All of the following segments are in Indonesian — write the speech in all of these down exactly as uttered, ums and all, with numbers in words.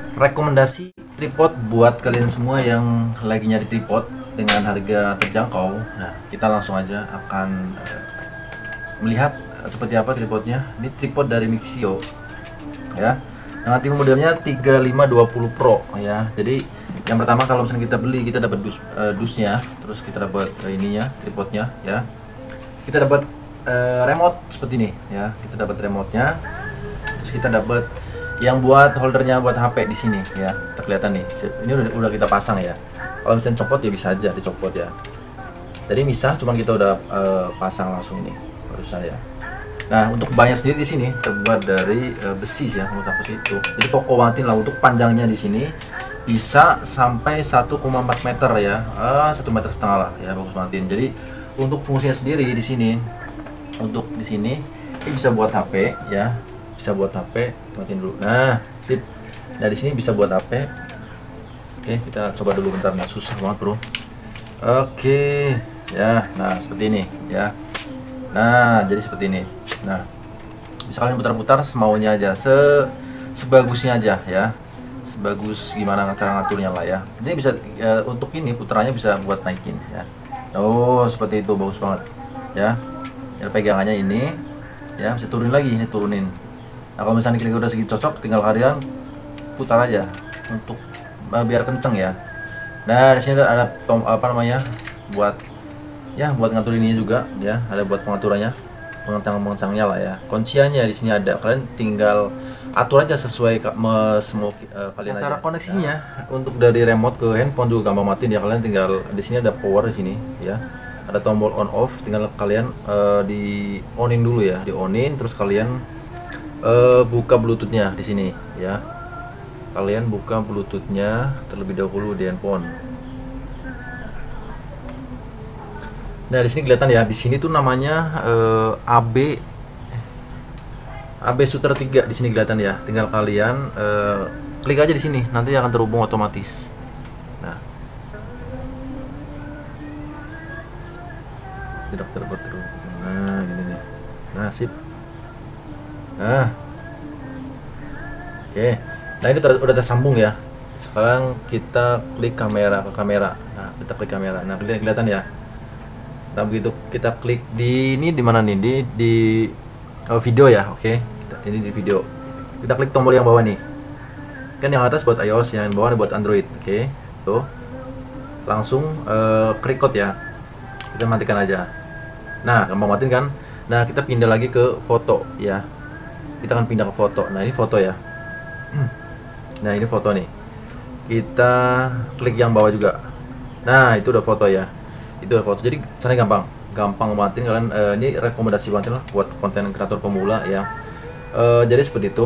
rekomendasi tripod buat kalian semua yang lagi nyari tripod dengan harga terjangkau. Nah, kita langsung aja akan uh, melihat seperti apa tripodnya. Ini tripod dari Mixio ya. Nah, tipe modelnya tiga lima dua puluh Pro ya. Jadi yang pertama kalau misalnya kita beli, kita dapat dus, uh, dusnya, terus kita dapat uh, ininya, tripodnya ya. Kita dapat uh, remote seperti ini ya. Kita dapat remote-nya. Terus kita dapat yang buat holdernya buat H P di sini ya. Terkelihatan nih. Ini udah udah kita pasang ya. Kalau misalnya copot ya bisa aja dicopot ya. Tadi bisa, cuman kita udah uh, pasang langsung ini barusan ya. Nah, untuk bannya sendiri di sini terbuat dari uh, besi ya, menurut aku sih itu. Jadi toko banget lah untuk panjangnya di sini bisa sampai satu koma empat meter ya, uh, satu meter setengah lah ya, bagus banget. Jadi untuk fungsinya sendiri di sini, untuk di sini ini bisa buat H P ya, bisa buat H P. Matiin dulu. Nah, sip. Nah di sini bisa buat H P. Oke, kita coba dulu bentar. Nah, susah banget bro. Oke, ya. Nah seperti ini ya. Nah jadi seperti ini. Nah, bisa kalian putar-putar semaunya aja, se sebagusnya aja ya, sebagus gimana cara ngaturnya lah ya. Ini bisa ya, untuk ini putarannya bisa buat naikin ya. Oh seperti itu, bagus banget ya. Ya pegangannya ini ya, bisa turunin lagi, ini turunin. Nah kalau misalnya kira-kira udah segitu cocok, tinggal kalian putar aja untuk uh, biar kenceng ya. Nah di sini ada, ada apa namanya buat ya buat ngatur ini juga ya, ada buat pengaturannya, pengentang-pengentangnya lah ya. Kunciannya di sini ada, kalian tinggal atur aja sesuai semua uh, kalian aja. Cara koneksinya untuk dari remote ke handphone juga gampang matiin ya. Kalian tinggal di sini ada power di sini ya, ada tombol on off, tinggal kalian uh, di onin dulu ya, di onin, terus kalian uh, buka bluetoothnya di sini ya. Kalian buka bluetoothnya terlebih dahulu di handphone. Nah di sini kelihatan ya, di sini tuh namanya uh, A B A B Shooter tiga, di sini kelihatan ya. Tinggal kalian uh, klik aja di sini, nanti akan terhubung otomatis. Nah, tidak terhubung. Nah gini nih. Nah sip. Nah, oke. Nah ini ter udah tersambung ya. Sekarang kita klik kamera ke kamera. Nah kita klik kamera. Nah kelihatan ya. Nah begitu kita klik di ini di mana nih, di di oh, video ya. Oke, ini di video. Kita klik tombol yang bawah nih, kan yang atas buat iOS, yang bawah buat Android. Oke, tuh langsung uh, record ya, kita matikan aja. Nah gampang matiin kan. Nah kita pindah lagi ke foto ya, kita akan pindah ke foto. Nah ini foto ya. Nah ini foto nih, kita klik yang bawah juga. Nah itu udah foto ya, itu udah foto. Jadi caranya gampang, gampang matiin kalian. Uh, ini rekomendasi banget lah buat konten kreator pemula ya. Uh, jadi seperti itu.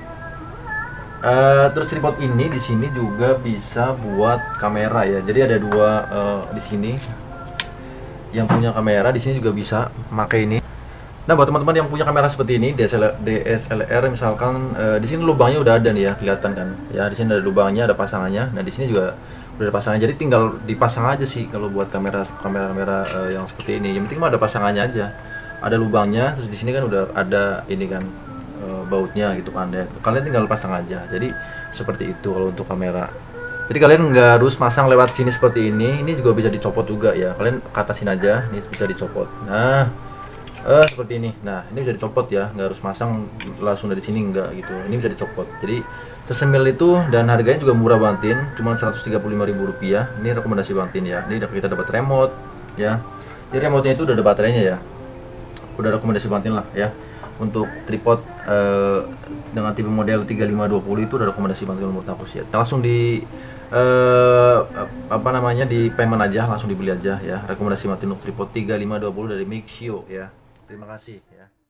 Uh, terus tripod ini di sini juga bisa buat kamera ya. Jadi ada dua uh, di sini yang punya kamera, di sini juga bisa pakai ini. Nah buat teman-teman yang punya kamera seperti ini D S L R, D S L R misalkan, uh, di sini lubangnya udah ada nih ya, kelihatan kan ya. Di sini ada lubangnya, ada pasangannya. Nah di sini juga udah ada pasangannya, jadi tinggal dipasang aja sih kalau buat kamera kamera kamera uh, yang seperti ini. Yang penting mah ada pasangannya aja, ada lubangnya. Terus di sini kan udah ada ini kan uh, bautnya gitu kan ya. Kalian tinggal pasang aja. Jadi seperti itu kalau untuk kamera. Jadi kalian nggak harus pasang lewat sini seperti ini. Ini juga bisa dicopot juga ya, kalian ke atasin aja, ini bisa dicopot. Nah Uh, seperti ini. Nah ini bisa dicopot ya, nggak harus masang langsung dari sini, enggak gitu. Ini bisa dicopot. Jadi sesemil itu, dan harganya juga murah bantin, cuma seratus tiga puluh lima ribu rupiah. Ini rekomendasi bantin ya. Ini kita dapat remote ya. Jadi remote-nya itu udah ada baterainya ya. Udah rekomendasi bantin lah ya. Untuk tripod uh, dengan tipe model tiga lima dua puluh itu udah rekomendasi bantin menurut aku sih. Langsung di uh, apa namanya di payment aja, langsung dibeli aja ya. Rekomendasi bantin untuk tripod tiga lima dua puluh dari Mixio ya. Terima kasih ya.